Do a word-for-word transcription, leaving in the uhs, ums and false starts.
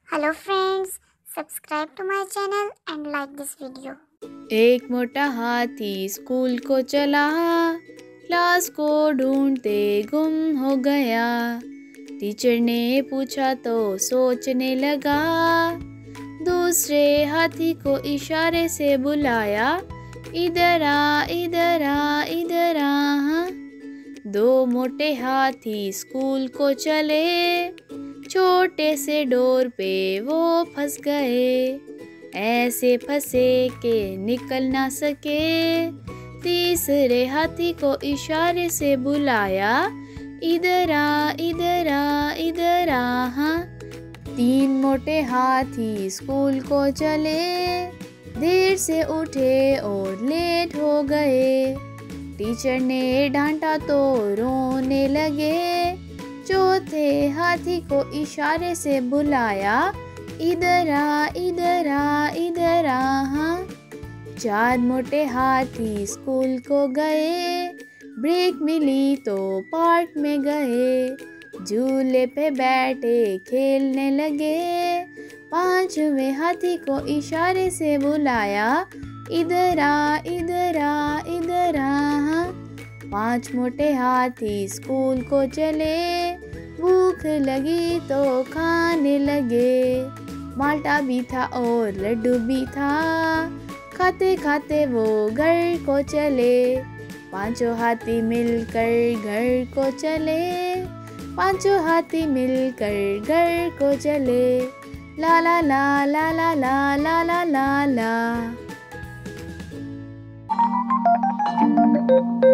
Hello friends, subscribe to my channel and like this video. एक मोटा हाथी school को चला, क्लास को ढूंढते गुम हो गया। टीचर ने पूछा तो सोचने लगा, दूसरे हाथी को इशारे से बुलाया, इधर आ इधर आ इधर आ। हाँ। दो मोटे हाथी स्कूल को चले, छोटे से डोर पे वो फंस गए, ऐसे फंसे के निकल ना सके। तीसरे हाथी को इशारे से बुलाया, इधर आ इधर आ इधर आ। हाँ। तीन मोटे हाथी स्कूल को चले, देर से उठे और लेट हो गए। टीचर ने डांटा तो रोने लगे, चौथे हाथी को इशारे से बुलाया, इधर आ इधर आ इधर आ। हाँ। चार मोटे हाथी स्कूल को गए, ब्रेक मिली तो पार्क में गए, झूले पे बैठे खेलने लगे। पांचवें हाथी को इशारे से बुलाया, इधर आ इधर आ इधर आ। हाँ। पांच मोटे हाथी स्कूल को चले, भूख लगी तो खाने लगे, माल्टा भी था और लड्डू भी था, खाते खाते वो घर को चले। पांचों हाथी मिलकर घर को चले, पांचों हाथी मिलकर घर को चले, ला ला ला ला ला ला ला ला ला ला।